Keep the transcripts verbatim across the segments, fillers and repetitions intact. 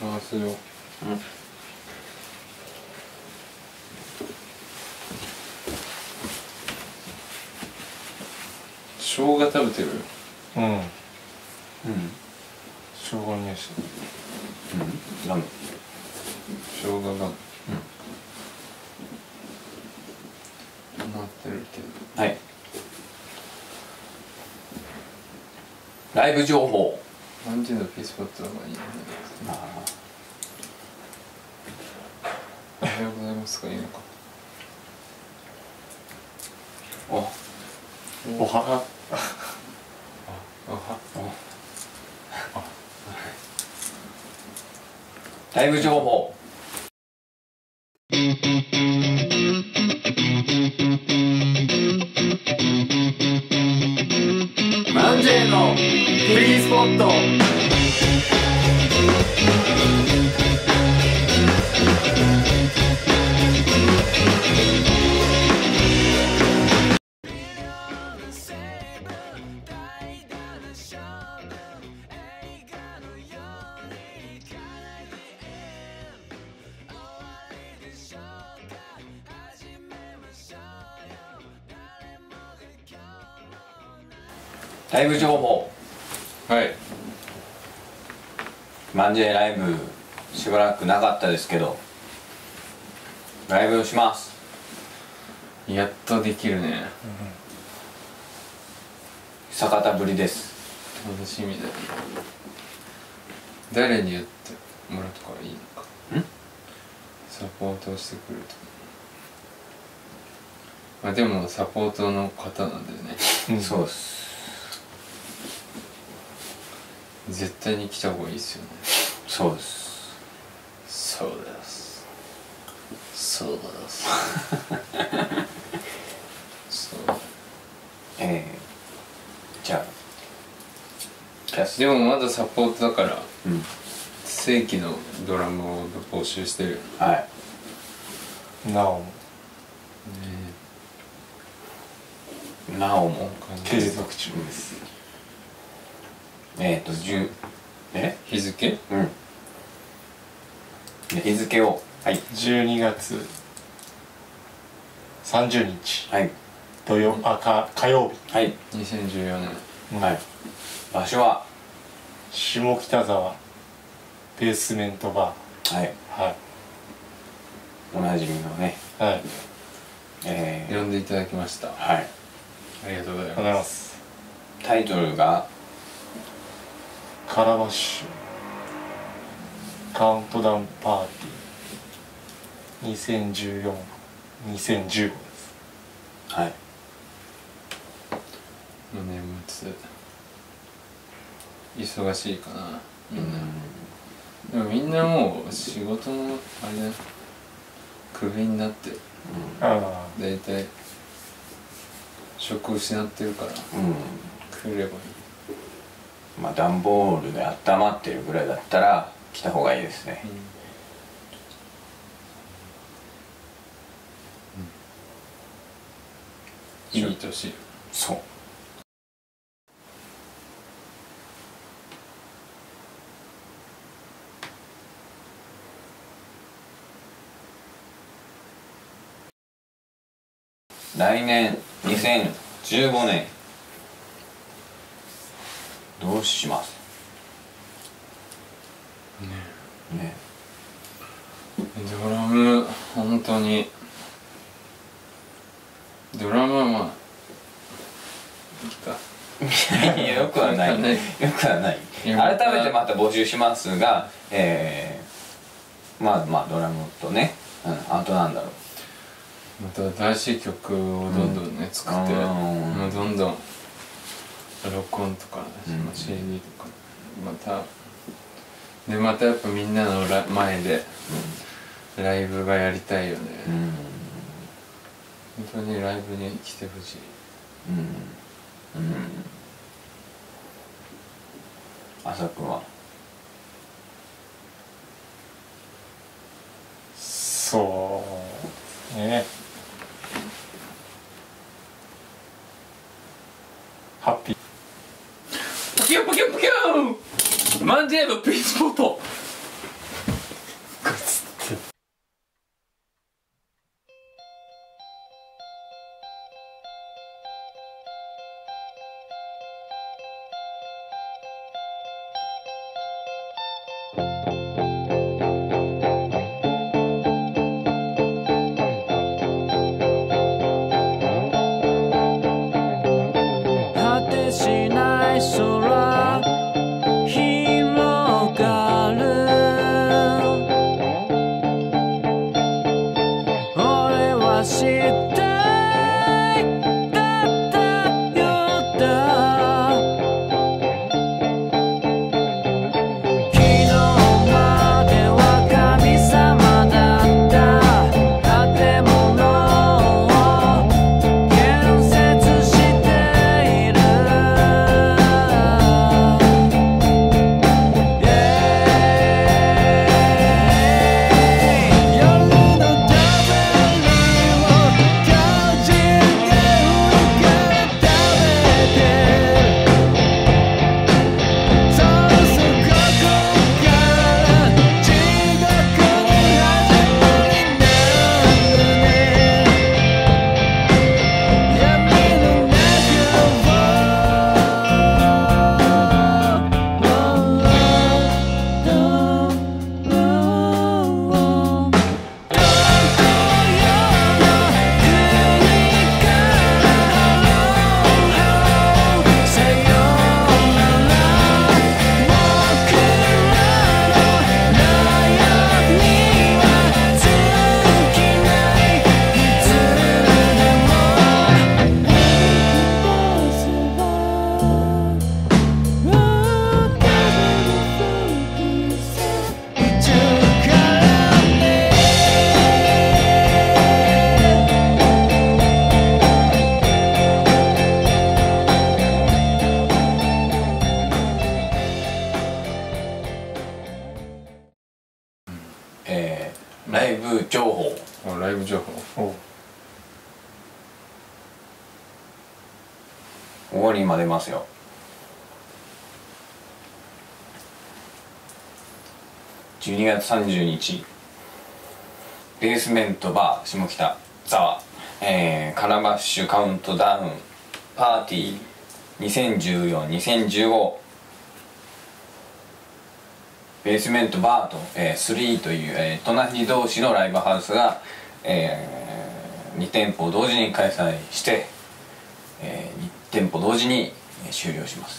回すよ。うん。生姜食べてる？ うん。うん。 生姜にして。 うん。ガム。 生姜が。うん。なってるけど。 はい。ライブ情報。 何時のピースポットがいいね。ああ。おはようございますかいいのか。 お。おは。 あ。おは。あ。 ライブ情報。マンジェイのフリースポット。ライブ情報。 はい。 マンジェイライブしばらくなかったですけど、ライブをします。 やっとできるね。 久方ぶりです。 楽しみだね。誰にやってもらうとかいいのか。 ん？ サポートをしてくれるとか。まあでもサポートの方なんだよね。 うん、そうです。 絶対に来た方がいいですよね。 そうです。 そうです。そうです。そう。 ええー、じゃあ。 でもまだサポートだから、 うん、 正規のドラムを募集してる。 はい。なおも。ね、なおも継続中です。えっと十え日付？ うん。日付をはいじゅうにがつさんじゅうにち、 はい、 土曜あか火曜日、 はい、 にせんじゅうよねん、 はい。場所は下北沢ベースメントバー、はい、 はい、 おなじみのね、 はい、 えー、呼んでいただきました。 はい、 ありがとうございます。 タイトルがカラバッシュカウントダウンパーティーにせんじゅうよん、にせんじゅうごです。 はい。 もう年末忙しいかなみんな。でもみんなもう仕事のあれだ、クビになって、うん、だいたい職失ってるから、うん、来ればいい。 まあ段ボールで温まってるぐらいだったら来た方がいいですね。 うん、いい年よ。 そう。来年にせんじゅうごねんどうします？ね。ね。 ドラム本当にドラムはまあいいか。 いやよくはないよくはない。改めてまた募集しますが、えー、まあまあドラムとね、うん、あとなんだろう、 また新しい曲をどんどんね、うん、作って、もうどんどん録音とか、うん、シーディー とかまたでまたやっぱみんなの前でライブがやりたいよね。うん、本当にライブに来てほしい。うんうん、 浅くんはそうね、ハッピーポキュンポキュンポキュンマンジェイのピースポット果てしない空広がる俺は知っていたようだ昨日までは神様だった建物を建設している夜のためにも巨人が上から食べてそうそうここから地獄の始まりなんだね闇の中えー、ライブ情報。 あライブ情報。 お終わりまで出ますよ。じゅうにがつさんじゅうにちベースメントバー下北ザワ、えー、カラバッシュカウントダウンパーティーにせんじゅうよん、にせんじゅうごベースメントバーと、えー、スリーという、えー、隣同士のライブハウスが、えー、に店舗同時に開催して、えー、に店舗同時に終了します。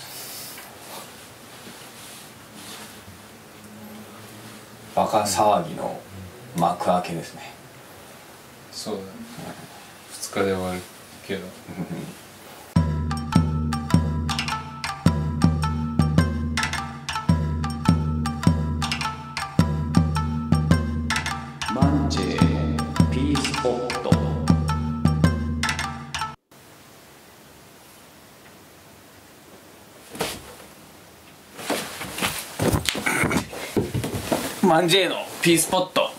バカ騒ぎの幕開けですね。 そうだね。ふつかで終わるけど。 マンジェのピースポットマンジェのピースポット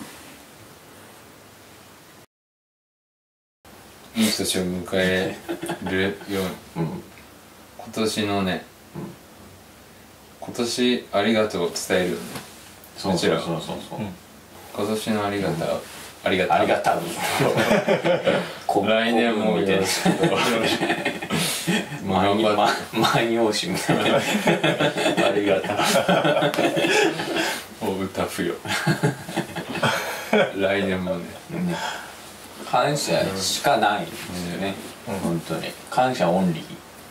いい年を迎えるように、 うん今年のね、今年ありがとうを伝えるよね。 そうそうそうそうそう、 うん今年のありがとう、ありがとうありがたう来年もみたいな万葉万葉集みたいなありがたを歌うよ来年もね。 ね感謝しかないですよね、 うん本当に感謝オンリー、うん、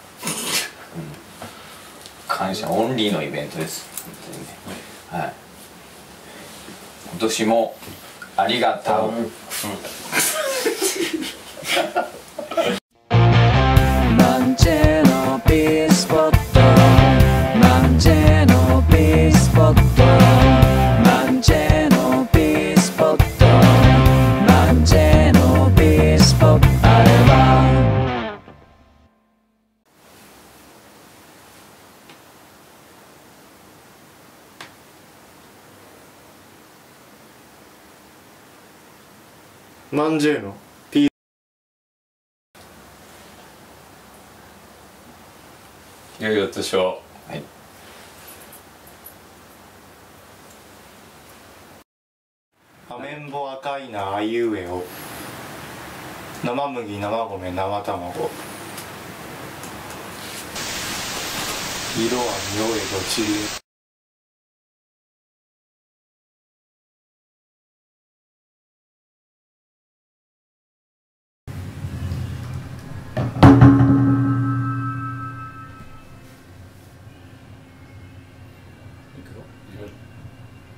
感謝オンリーのイベントです本当にね、はい、今年もありがとう、 マンジェのピースポットマンジェのピースポットマンジェのピースポットマンジェのピースポットあればマンジェのピー良いお年を。 はい、 アメンボ赤いなあいうえお生麦生米生卵色は匂えどちり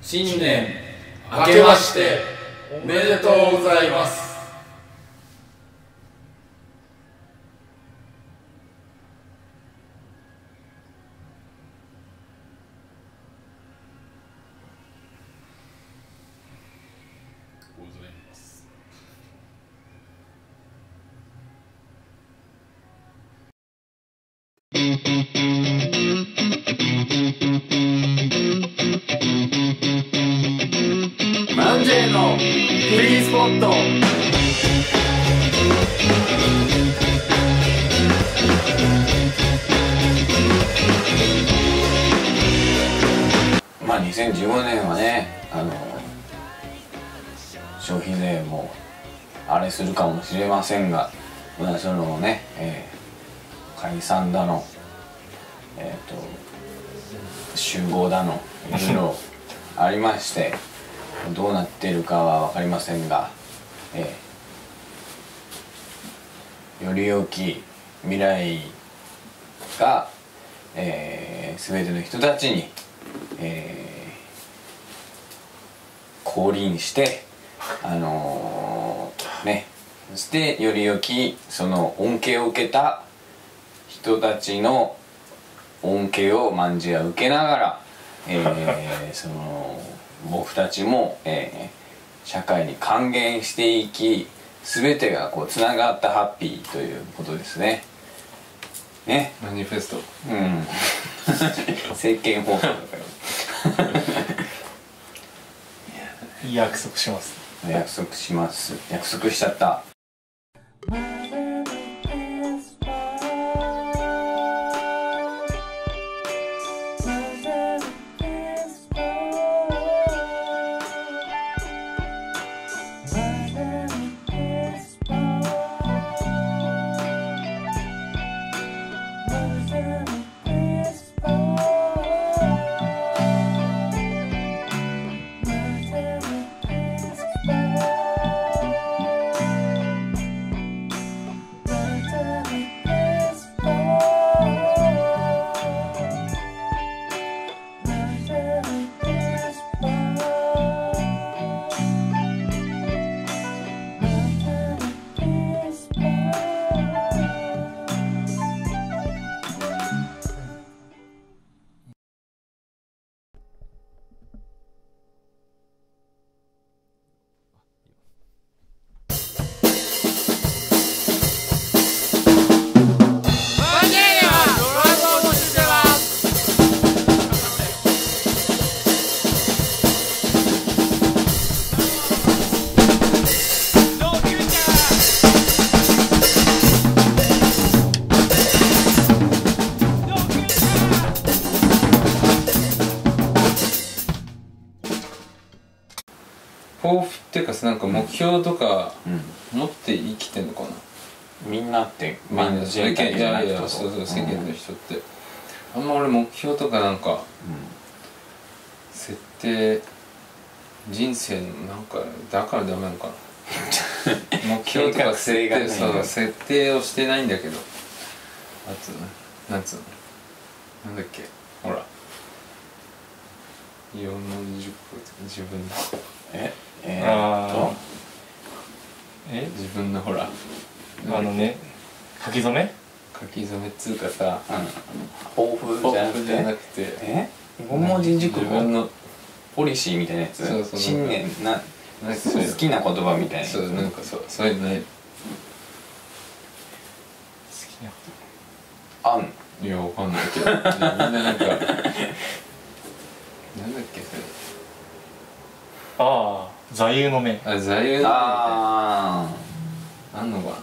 新年明けましておめでとうございます。マンジェイのフリースポット。 まあにせんじゅうごねんはね、あの消費税もあれするかもしれませんが、まあそのね、えー、解散だの、えっ、ー、と集合だのいろいろありましてどうなってるかは分かりませんが、えー、より良き未来が、えー、全ての人たちに、えー、降臨してあのー、ねそしてより良きその恩恵を受けた人たちの恩恵を卍は受けながら、えー、その僕たちも、えー、社会に還元していき全てがこうつながったハッピーということですね。ね。 マニフェスト。 うん。政見放送だから。 約束します。 約束します。約束しちゃった。 抱負っていうかさ、なんか目標とか持って生きてんのかな、 うん、みんなってみんな世間、いやいやそうそう世間の人って、うん、あんま俺目標とかなんか、うん、設定人生のなんかだからダメなのかな目標とか設定、そう設定をしてないんだけど、あとなんつうのなんだっけ、ほらよん文字熟語自分のええー、っとえ自分のほらあのね書き初め書き初めっつうかさ、 抱負じゃなくてじゃなくてえよん文字熟語自分のポリシーみたいなやつ、 そうそう信念ななんかそういう好きな言葉みたいな、 そうなんかそうそういうのない、好きなあんいやわかんないけどみんななんかなんだっけそれ、 ああ座右の銘、 あ座右の銘みたいなああんのか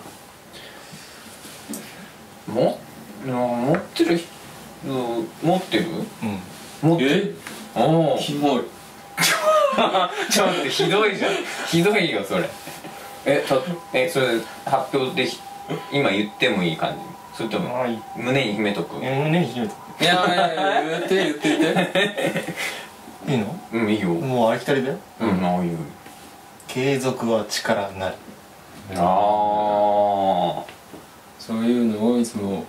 な、 も持ってる人持ってるうん持ってるおおキモいちょっと待ってひどいじゃんひどいよそれえたえそれ発表で今言ってもいい感じ、それともあいい胸に秘めとく、 え胸に秘めとく、 いやいやいや言って言って言っていいの？ うんいいよ、 もうありきたりだよ。 うんああいいよ、 継続は力なり。 ああそういうのをいつも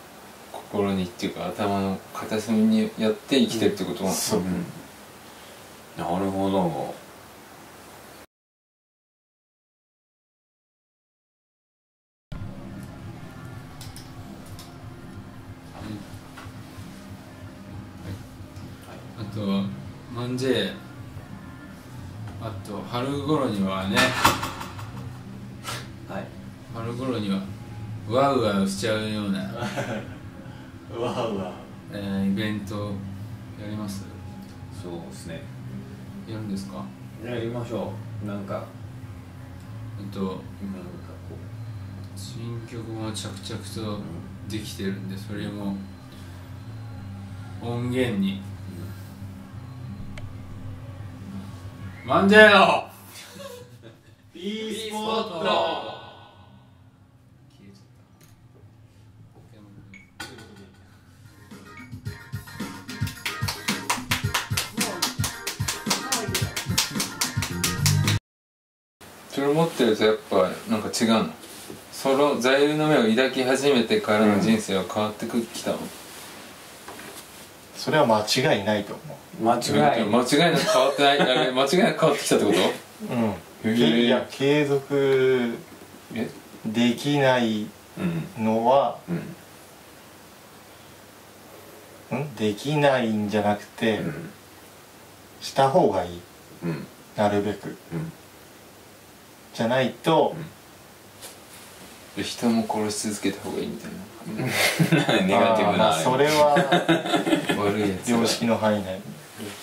心にっていうか頭の片隅にやって生きてるってことは、 そう、 なるほど。 あとマンジェ、あと春頃にはね、 はい、 春頃にはワウワウしちゃうようなうわうわえー、イベントやります？ そうですね。 やるんですか？ やりましょう。なんかえっとなんかこ新曲も着々とできてるんで、それも音源にマンジェーの e スポット。 消えちゃったそれ持ってるとやっぱなんか違うの？その座右の銘を抱き始めてからの人生は変わってきたの？ それは間違いないと思う間違い間違いなく変わってない？あれ間違いなく変わってきたってこと？ う。うんへーいや継続えできないうんのは、 うんんできないんじゃなくて、 うんした方がいい、 うんなるべくうんじゃないと、 人も殺し続けた方がいいみたいなネガティブなあーまあそれは悪いやつ良識の範囲内。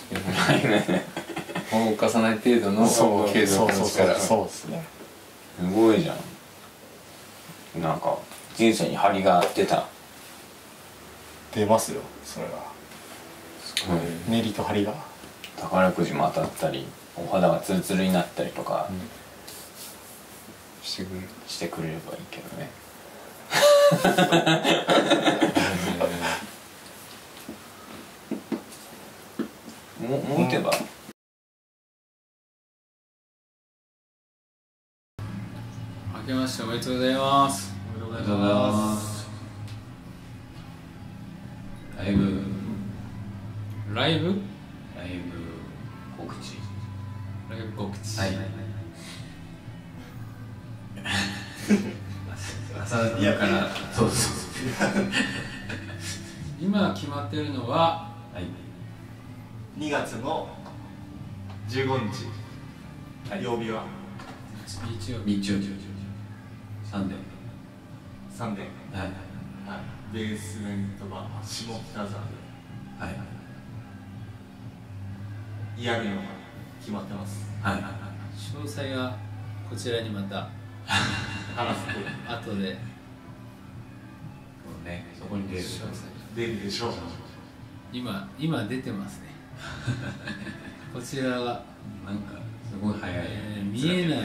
法を犯さない程度のそう継そうそうそう続の力。 そうですね。 すごいじゃん。なんか人生に張りが出た。 出ますよそれは。 うん練りと張りが。 宝くじも当たったり、お肌がツルツルになったりとかしてくれる。 してくれればいいけどね。ももう打てば、 明けましておめでとうございます。 おめありがとうございます。ライブライブライブ告知。 ライブ告知。 はい。朝からそうそう。 今決まってるのははい。 にがつのじゅうごにち、 はい曜日は日曜日。 日曜日サンデー。 サンデー、 はいはい、ベースメントバー下北沢ではいやるのが決まってます。 はいはい詳細はこちらにまた話す後でそうね、そこに出る。 詳細。 出るでしょう。 今今出てますね。こちらが、 なんかすごい早い。 えー見えない。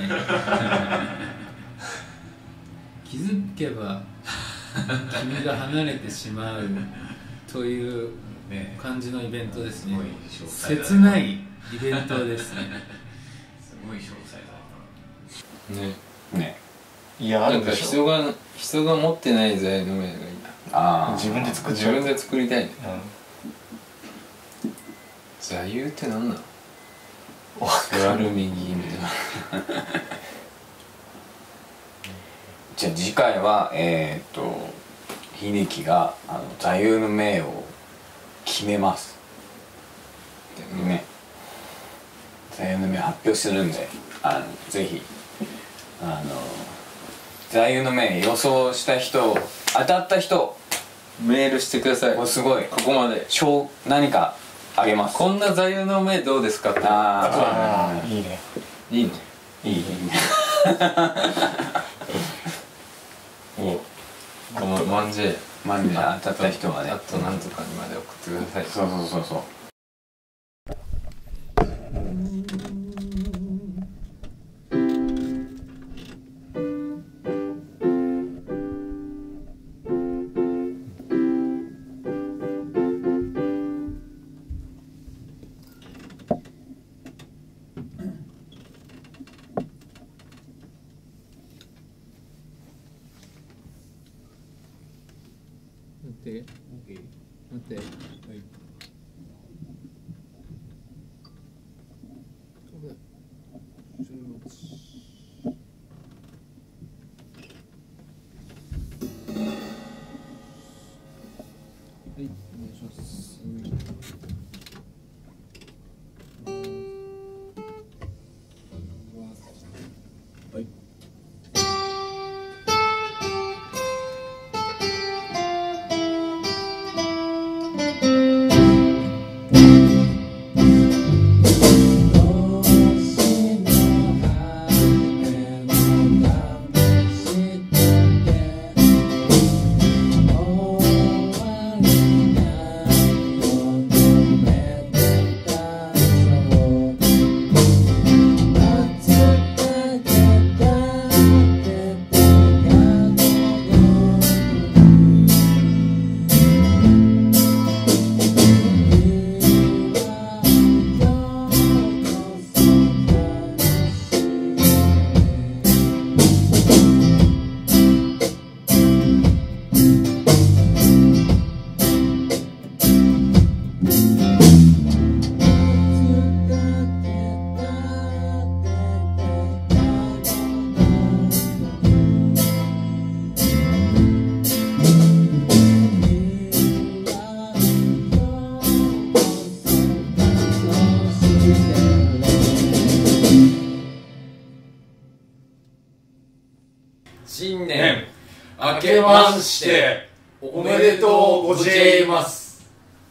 気づけば君が離れてしまうというね、 感じのイベントですね。 すごい詳細だ切ないイベントですね。 すごい詳細だ。 ね。 ね。 いやあなんかるでしょ。 人が人が持ってない座右の銘がいいな。 ああ。 自分で作っちゃう。 自分で作りたいね。 う座右って何なの？ ん。わかる。 座る右みたいな。 じゃあ次回はえー、っと秀樹があの座右の銘を決めます。ね。座右の銘発表するんで、あのぜひあの座右の銘予想した人、当たった人、 メールしてください。 もうすごいここまで。 賞何かあげます。 こんな座右の銘どうですかって。 あああいいね。 いいの？ あ、いい。 おこのマンジェマンジャー当たった人はね。 あとなんとかにまで送ってください。 そうそうそうそう。 待って待って。 明けましておめでとうございます。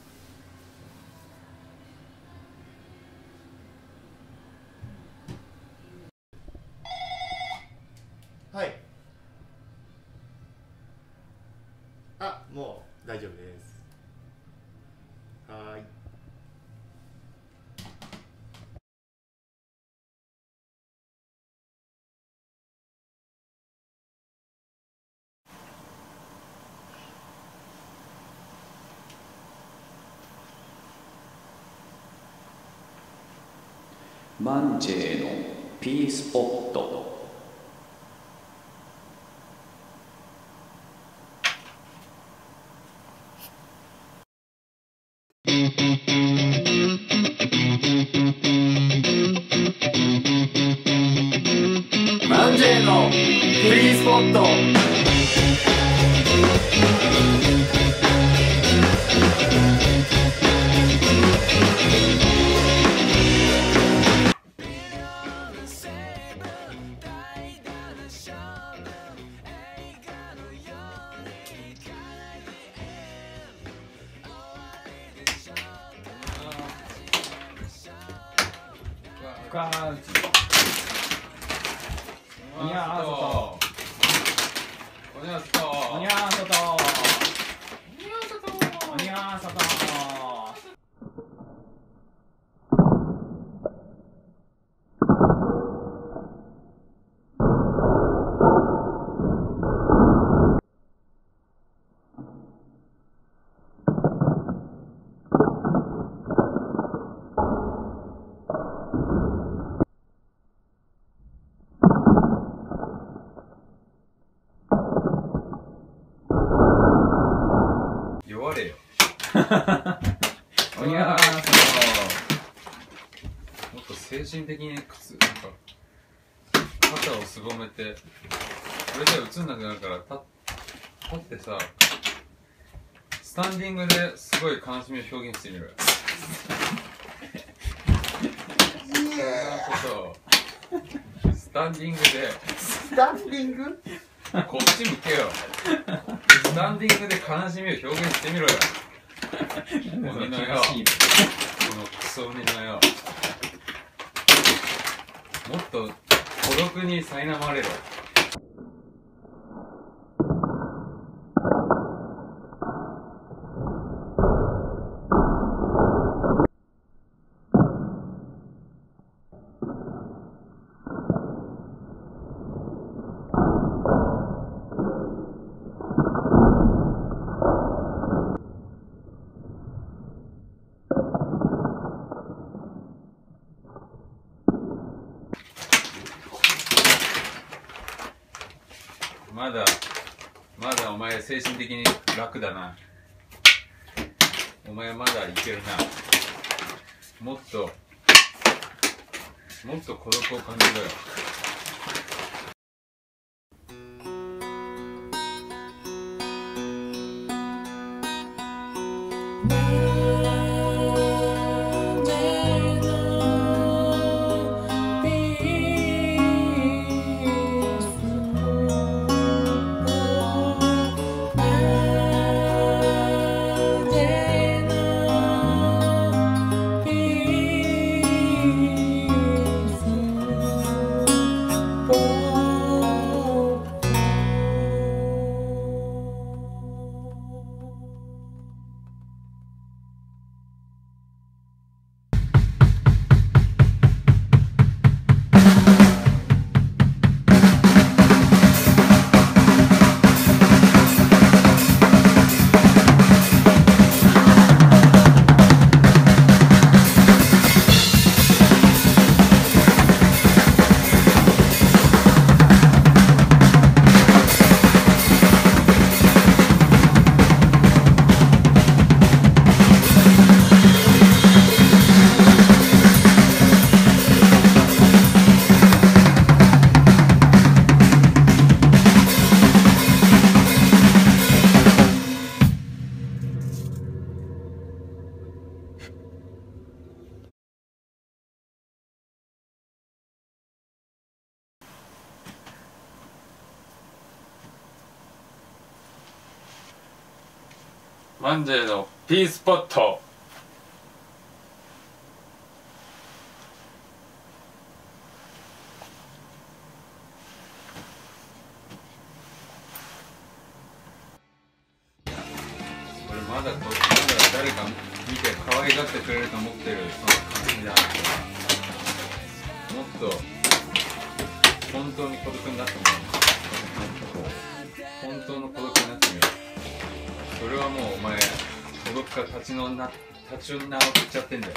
はい。あ、もう大丈夫です。はーい。 マンジェイのピースポット。 マンジェイのフリースポット。 ガーッおにゃーそとおにゃーそとおにゃーそとおにゃーそと弱れよおにゃーそもっと精神的にくつなんか肩をすぼめてこれじゃ映んなくなるから立立ってさスタンディングですごい悲しみを表現してみろよそうスタンディングでスタンディング？ こっち向けよスタンディングで悲しみを表現してみろよ鬼のよこのクソ鬼のよもっと孤独に苛まれろまだまだお前精神的に楽だなお前まだいけるなもっともっと孤独を感じろよ Oh マンジェの P スポット。これまだこっちまだ誰か見て可愛がってくれると思ってるその感じだ。もっと本当に孤独になってもらう。本当の孤独になってみよう。それはもうお前孤独から立ち直な立ち直っちゃってんだよ。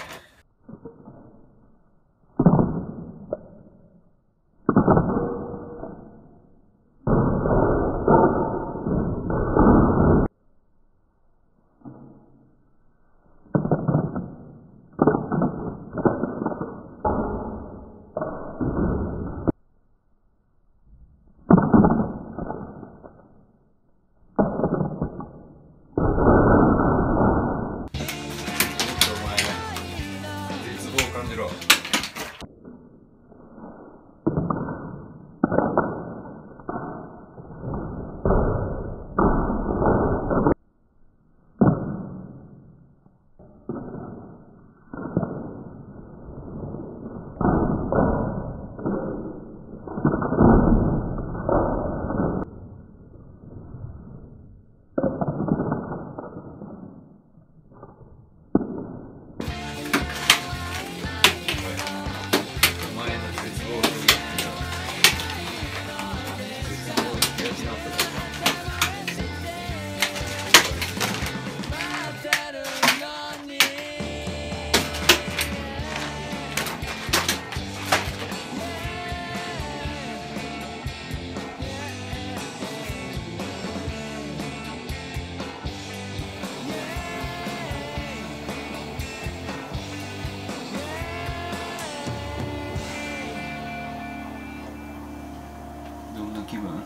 気分？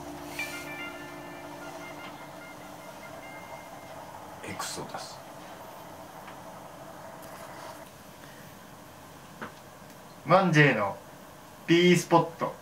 エクソダス。 マンジェの P スポット。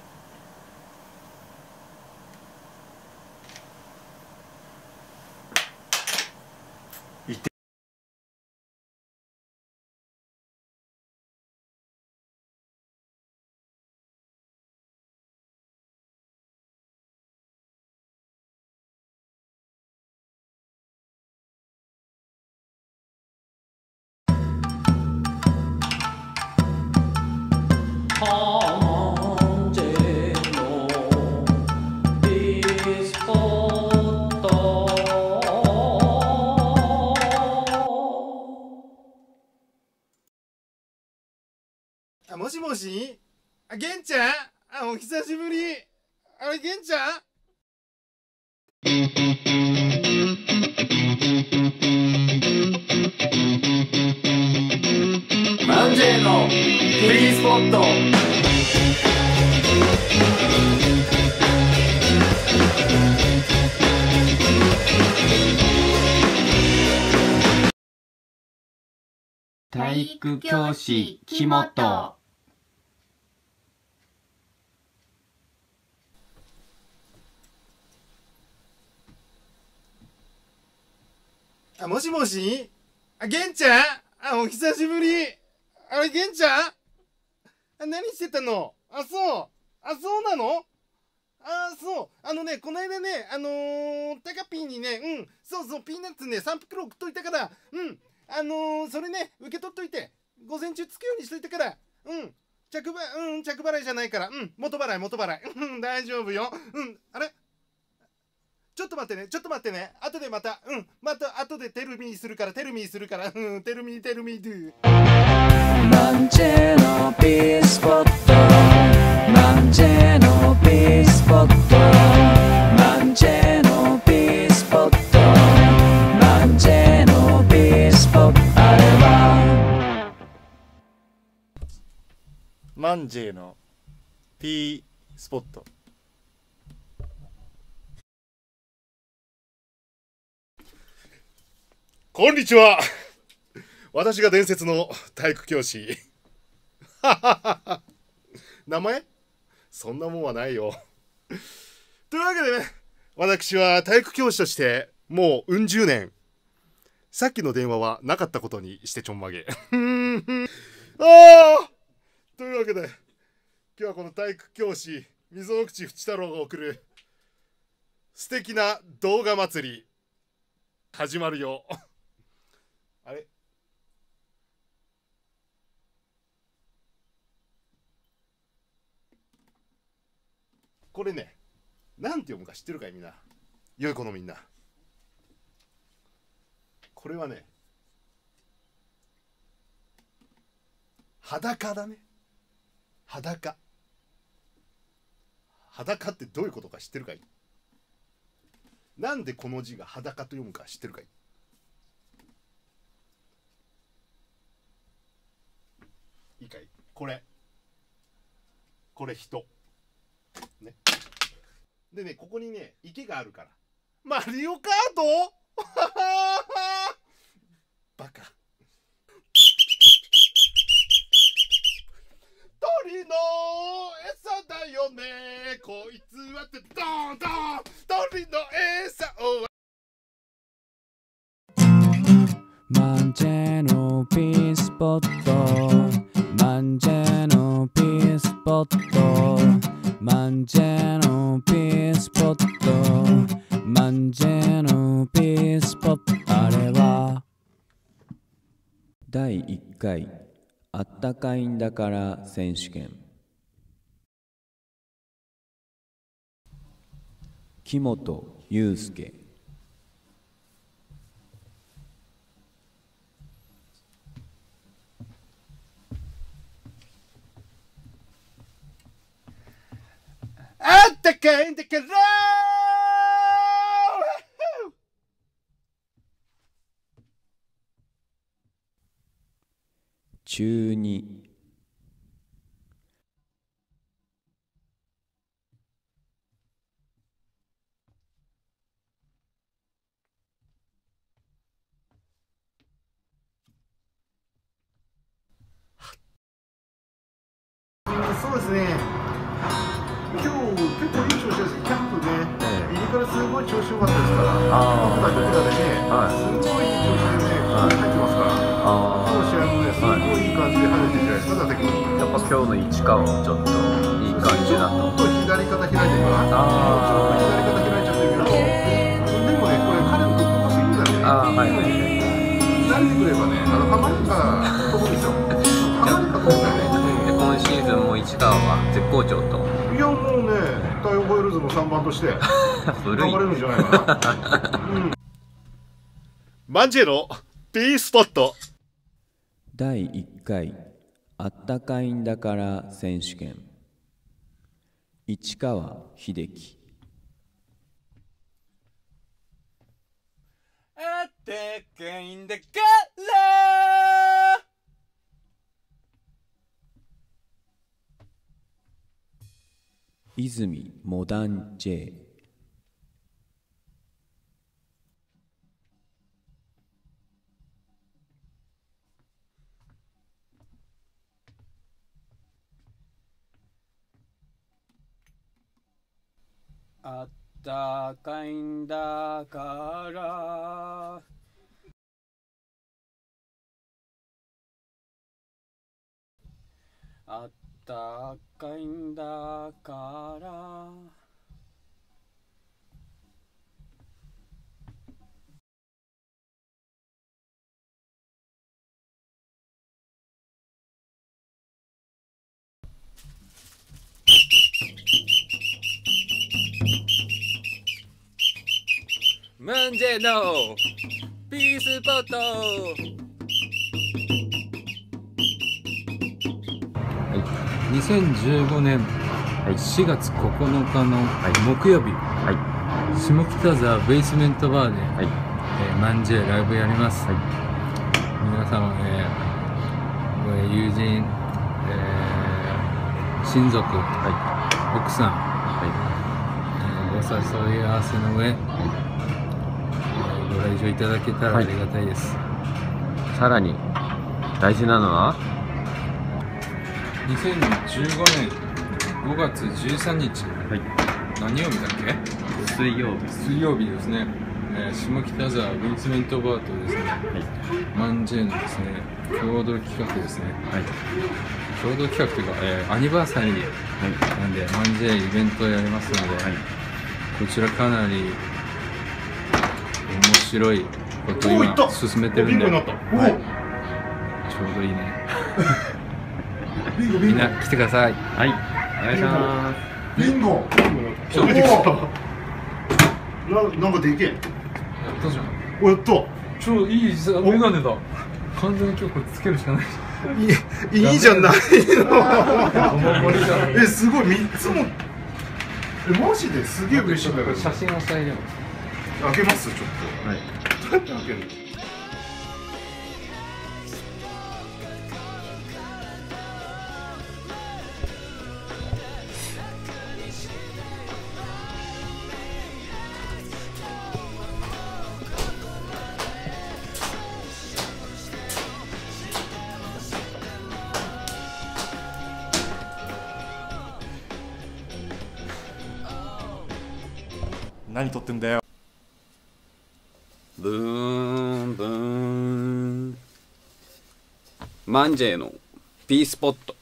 あ、もしもし、あ、ゲンちゃん、あ、お久しぶり。あれ、ゲンちゃん。 マンジェの P スポット。 体育教師木本。 あ、もしもし、あ、ゲンちゃん、あ、お久しぶり。あれ、ゲンちゃん。あ、何してたの？あ、そう。あ、そうなの？あ、そう。あのね、この間ね、あのー、タカピーにね、うん、そうそう、ピーナッツね、さん袋送っといたから、うん、あのー、それね、受け取っといて、午前中つくようにしといたから、うん、着払、うん、着払いじゃないから、うん、元払い、元払い、うん、大丈夫よ。うん、あれ？ちょっと待ってね、ちょっと待ってね。後でまた、うん、また後でテルミーするから、テルミーするから、うん、テルミー、テルミードゥ。 マンジェの P スポット。マンジェの P スポット。マンジェの P スポット。マンジェの P スポット。あれはマンジェの P スポット。 こんにちは。私が伝説の体育教師。名前？そんなもんはないよ。というわけでね、私は体育教師としてもううん十年さっきの電話はなかったことにしてちょんまげ。ああというわけで、今日はこの体育教師、溝の口淵太郎が送る素敵な動画祭り、始まるよ。あれこれね、なんて読むか知ってるかいみんな。良い子のみんな。これはね、裸だね。裸。裸ってどういうことか知ってるかい？なんでこの字が裸と読むか知ってるかい？いいかい？これ。これ人。ね。でね、ここにね、池があるから。マリオカートバカ。鳥の餌だよね。こいつはってドーンドーン。鳥の餌を。 マンチェのピースポット。マンチェのピースポット。マンチェのピースポット。マンチェのピースポット。あれはだいいっかいあったかいんだから選手権。木本祐介。 あったかいんだから中二。 そうですね。今日結構いい調子です。キャンプね、入りからすごい調子良かったですから、僕ら僕らでね、すごいいい調子でね、入ってますから、今日試合もね、すごいいい感じで入れてるじゃないですか、伊達君。 やっぱ今日の市川はちょっといい感じだと。 ちょっと左肩開いてるかな。ちょっと左肩開いちゃってるけど、でもね、これ彼のとこすぎるだよね。 ああ、はいはい。 慣れてくればね、あのハマるかと思うんですよ。ハマるかと思うんだよね。 今シーズンも市川は絶好調と。 いやもうね、太陽ホイールズのさんばんとして頑張れるんじゃないかな。うん、マンジェロ P スポットだいいっかいあったかいんだから選手権。市川秀樹。 あったかいんだから泉モダン J。 あったかいんだからあったかいんだからマンジェのピースポット。にせんじゅうごねんしがつここのかの木曜日、はい、下北沢ベースメントバーで、はい、えー、マンジェライブやります、はい、皆様、えー、友人、えー、親族、はい、奥さん、はい、えー、ご誘い合わせの上、はい、えー、ご来場いただけたらありがたいです、 はい、さらに大事なのはにせんじゅうごねんごがつじゅうさんにち、はい、何曜日だっけ？ 水曜日。 水曜日ですね。ええー、下北沢ベースメントバーとですね、マンジェのですね共同企画ですね、はい、共同企画というか、えー、アニバーサリーなんで、マンジェイベントをやりますので、はい、こちらかなり面白いことを今進めてるんで、はい、ちょうどいいねみんな来てください。はい、お願いします。 ビンゴ。 来た。 な、なんかでけえ。 やったじゃん。 お、やった。 超いいメガネだ。完全に今日これつけるしかない。 いい、いいじゃないの。え、すごい、三つも。え、マジですげえ嬉しいんだけど。 写真を再現。 開けます、ちょっと。はい。どうやって開けるの。何撮ってんだよ。 ブーンブーンマンジェの P スポット。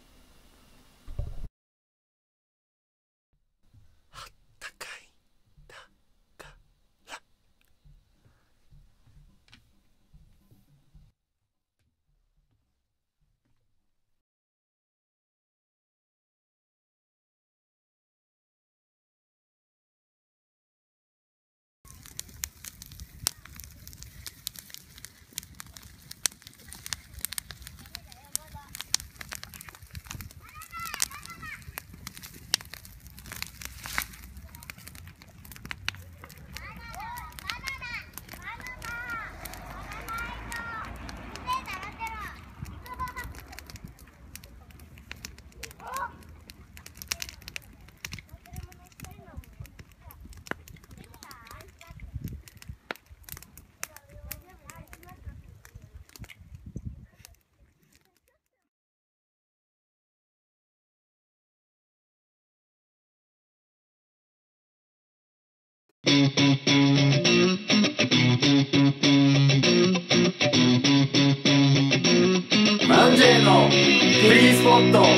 マンジェの P スポット。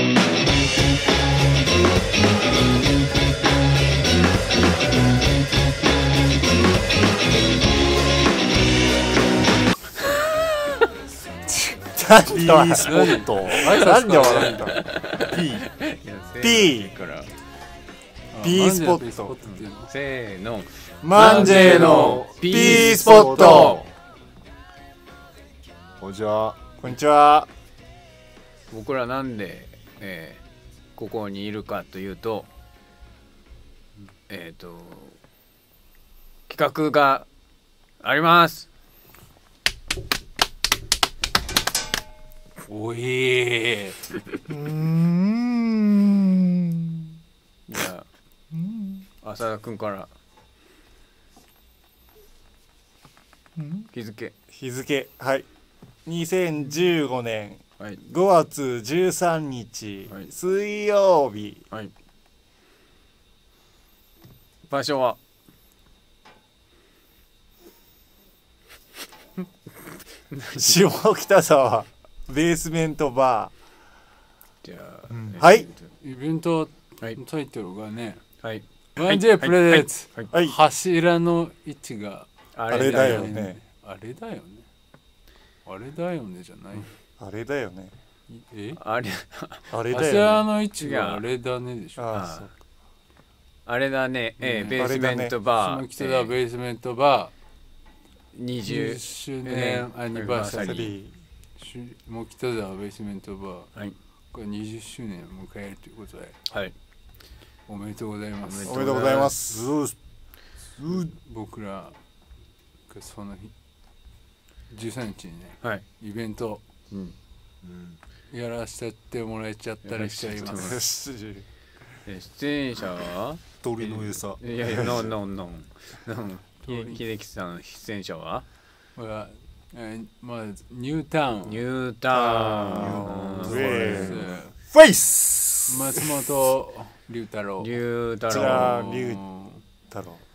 P スポット。なんで笑うんだ。P P P スポット。 せーの。 マンジェの P スポット。こんにちは。こんにちは。 僕らなんで、えー、ここにいるかというと、えっと企画があります。 おいー。うーん。 じゃあ浅田くんから日付日付はいにせんじゅうごねんはいごがつじゅうさんにち、はい、水曜日、 はい、場所は下北沢ベースメントバー。じゃあ、 うん、はいイベントタイトルがね、 はい、 マンジェプレゼンツ、 はいはいはい、 柱の位置があれだよね。 あれだよね。あれだよねじゃない。 あれだよね。 え？ あれあれだよね。 柱の位置があれだねでしょ。 ああ、そう。あれだね。えー、ベースメントバー。 下北沢ベースメントバー。にじゅっしゅうねんアニバーサリー。下北沢ベースメントバー。はい。これにじゅっしゅうねんを迎えるということで。 はい。 おめでとうございます。 おめでとうございます。 僕らその日じゅうさんにちにね、 はい、 イベント、うんうん、やらせてもらえちゃったりしちゃいます。 出演者は鳥の餌。 いやいやノンノンノン秀樹さん出演者はは、えー、まずニュータウンニュータウンフェイス松本龍太郎龍太郎こちら龍太郎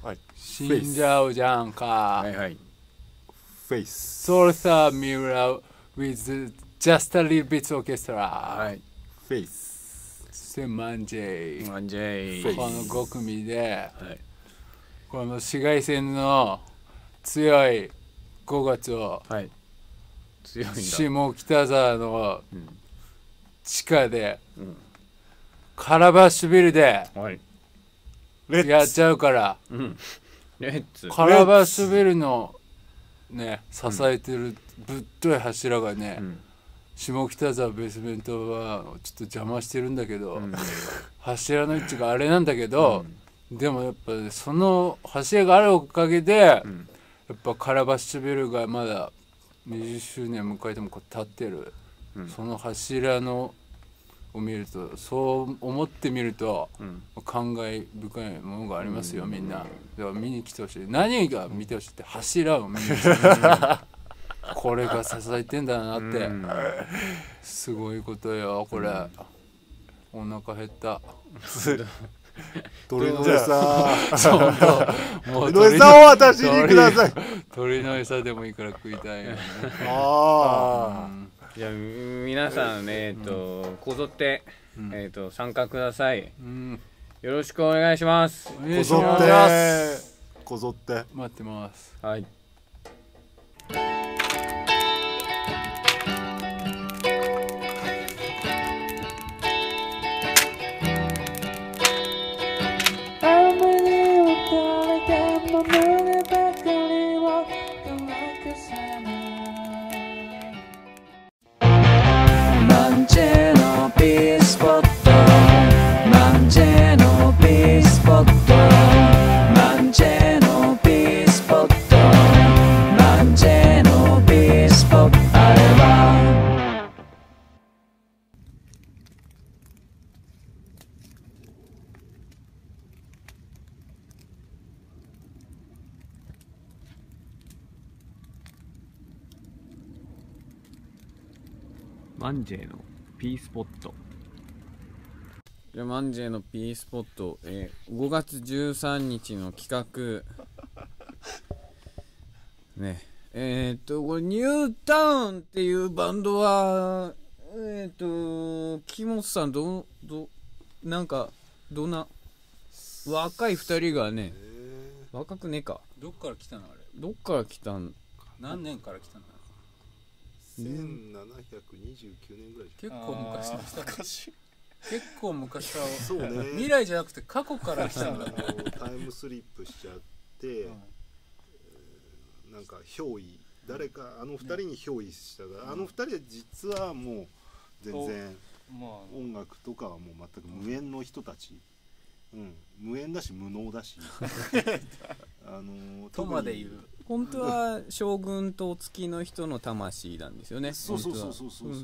はい死んじゃうじゃんか。 はいはい。 フェイス Salsa Mura with just a little bit orchestra。 はい。 フェイスセマンジェイ。 マンジェイ。 このご組で、 はい。 この紫外線の強いごがつを、 はい。強いんだ。 下北沢のうん地下で、 うん、 カラバッシュビルで、 はい、 やっちゃうから、 うん、レッツカラバッシュビルのね支えてるぶっとい柱がね、うん、下北沢ベースメントはちょっと邪魔してるんだけど、うん、柱の位置があれなんだけど、うん、でもやっぱその柱があるおかげで、うん、やっぱカラバッシュビルがまだにじゅっしゅうねん迎えてもこう立ってる、うん、その柱のを見るとそう思ってみると、うん、感慨深いものがありますよ、うん、みんな。だから見に来てほしい。何が見てほしいって柱を見に来てほしいこれが支えてんだなって、うん、すごいことよこれ、うん、お腹減った鳥の餌もう鳥の餌を私にください。 鳥の餌でもいいから食いたいよね。 ああ、 うんじゃあ皆さんねえっとこぞって、うん、えっと参加ください、うん、よろしくお願いします。 こぞってこぞって待ってます。 はい。 マンジェの P スポット。 じゃあマンジェの P スポット、えー、ごがつじゅうさんにちの企画ねえー、っとこれニュータウンっていうバンドはえー、っと木本さんどどなんかどんな若いふたりがね、若くねえか、 どっから来たのあれ、 どっから来たん、 何年から来たの、 せんななひゃくにじゅうきゅうねんぐらい。 結構昔の人たち。結構昔から。 そうね。 未来じゃなくて過去から来たんだ。 タイムスリップしちゃって、うん、なんか憑依、誰かあの二人に憑依したが、うん、あの二人は実はもう全然音楽とかはもう全く無縁の人たち。うん、無縁だし無能だし。あのとまで言う。 本当は将軍と月の人の魂なんですよね。 そうそうそうそうそうそう。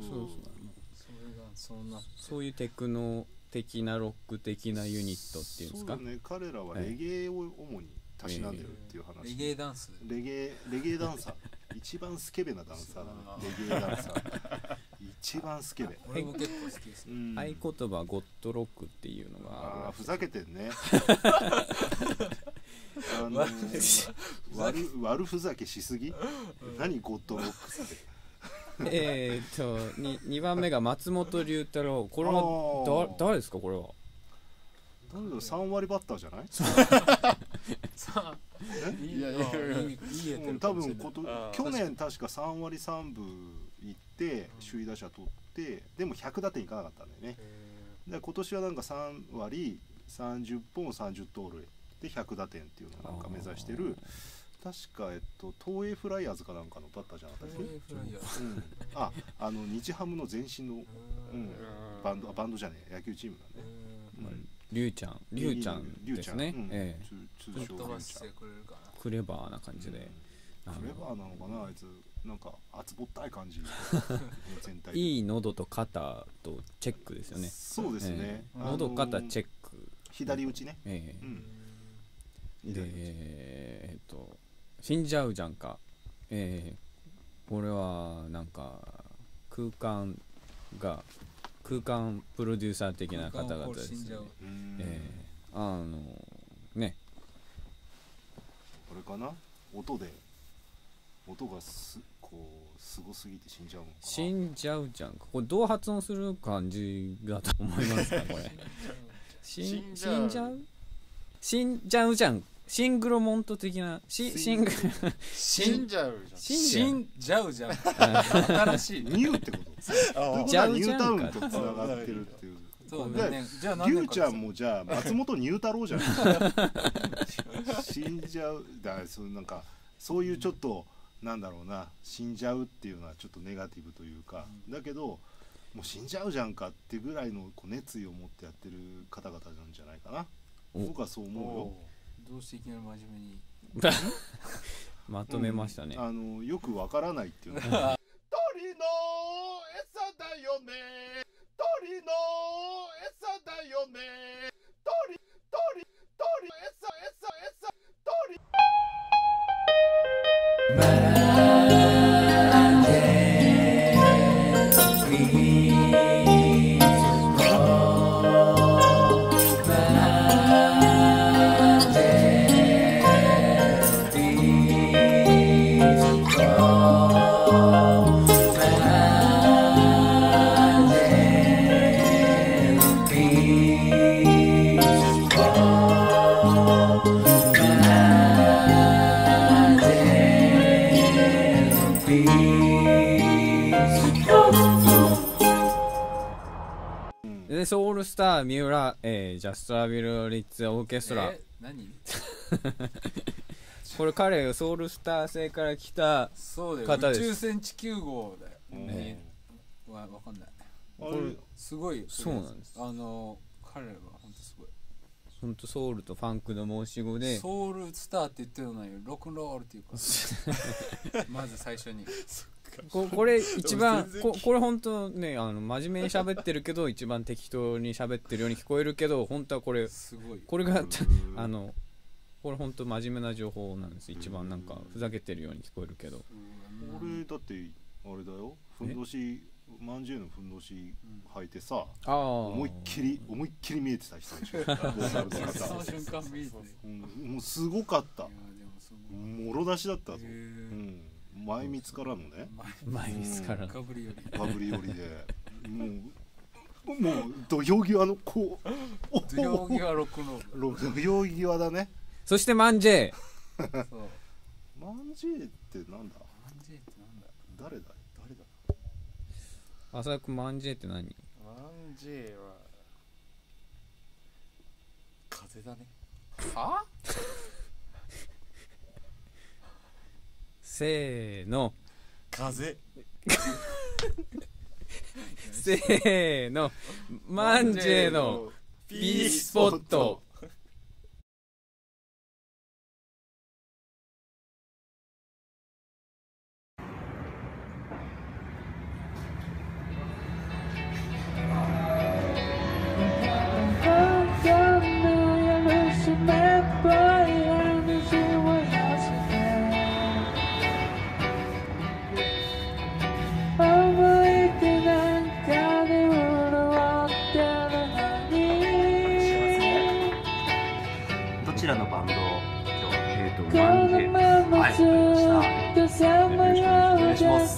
そういうテクノ的なロック的なユニットっていうんですか。 そうだね、彼らはレゲエを主にたしなんでるっていう話。 レゲエダンス。 レゲエレゲエダンサー。一番スケベなダンサーだね。レゲエダンサー。一番スケベ。 俺も結構好きですね。 合言葉ゴッドロックっていうのがある。 あ、ふざけてんね。あのー、悪悪ふざけしすぎ？何ゴッドロックって。 えっとににばんめが松本龍太郎。これはだ誰ですかこれは。 誰だ、さんわりバッターじゃない？ さあ、いやいやいや、 多分こと去年確かさんわりさんぶ行って首位打者取ってでもひゃくだてんいかなかったんだよね。で今年はなんかさんわりさんじゅっぽんさんじゅう盗塁でひゃくだてんっていうのをなんか目指してる。確かえっと東映フライヤーズかなんかのバッターじゃなかったっけ？うん、あ、あの日ハムの前身の、うん、バンドバンドじゃねえ野球チームだね。 うん、リュウちゃん、リュウちゃんですね。ええ、 通称リュウちゃん。 クレバーな感じで。 クレバーなのかなあいつ、なんか厚ぼったい感じ。 全体。いい喉と肩とチェックですよね。 そうですね。 喉肩チェック。 左打ちね。 ええ。でえっと。死んじゃうじゃんか、えー、これはなんか空間が空間プロデューサー的な方々ですね。えー、あのねれかな、音で音がすこうすごすぎて死んじゃうのかな。 死んじゃうじゃん。これどう発音する感じだと思いますかこれ。死ん死んじゃう死んじゃうじゃん。シングロモント的なシシング死んじゃうじゃん。 死んじゃうじゃん。新しい。 ニューってこと。じゃあニュータウンとつながってるっていう。 そうでね。じゃあリュウちゃんもじゃあ松本ニュー太郎じゃん。死んじゃうだ、そうなんかそういうちょっとなんだろうな、死んじゃうっていうのはちょっとネガティブというか、だけどもう死んじゃうじゃんかってぐらいのこう熱意を持ってやってる方々なんじゃないかな。僕はそう思うよ。 どうしていきなり真面目にまとめましたね。 うん、あのよくわからないっていうの。鳥の餌だよね。鳥の餌だよね。鳥鳥鳥餌餌餌鳥。 でソウルスター三浦、えー、ジャストラビル・リッツ・オーケストラ、 え何これ彼ソウルスター星から来たそうだよ、 方です宇宙船地球号だよ、ね、わわかんないこれすごいそうなんです。 あの彼は本当すごい、 本当ソウルとファンクの申し子でソウルスターって言ってるのにロックンロールっていうかまず最初にこ, これ一番こ, これ本当ね、あの真面目に喋ってるけど一番適当に喋ってるように聞こえるけど、本当はこれすごい、 これがあのこれ本当真面目な情報なんです。一番なんかふざけてるように聞こえるけど、 これだってあれだよ、ふんどしまんじゅうのふんどし履いてさ、 あ思いっきり思いっきり見えてた人でしょ。ボーカルの方その瞬間見えて、 うん、もうすごかった。もろ出しだったぞ。うん、前みつからのね、 前みつからのかぶり寄りかぶり寄りで、もうもう土俵際のこう土俵際ロックンロール、 土俵際だね。 そしてマンジェイそうマンジェイってなんだ、 マンジェイってなんだ、 誰だ誰だ浅くマンジェイって何？ マンジェイは風だね。 はせーの風せーのマンジェイのピースポット。 どちらのバンドを今日、えーと、マンジェイ、はい、わかりました。よろしくお願いします。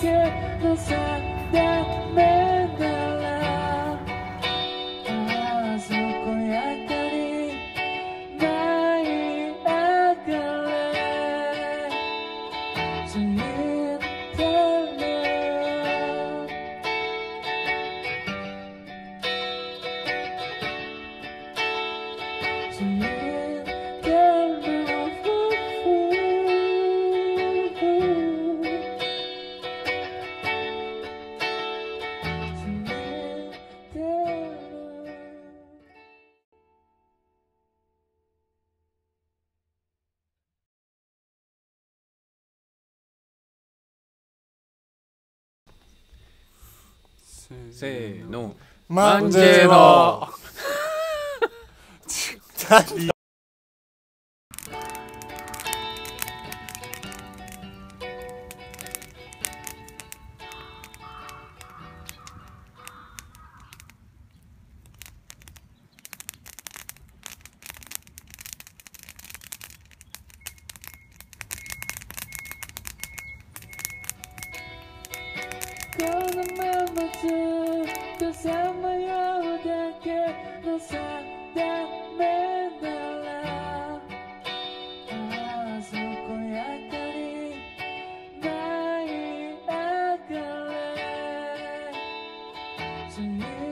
せーのマンジェイのずっとさまようだけどさダメならあそこやかに舞い上がれそういう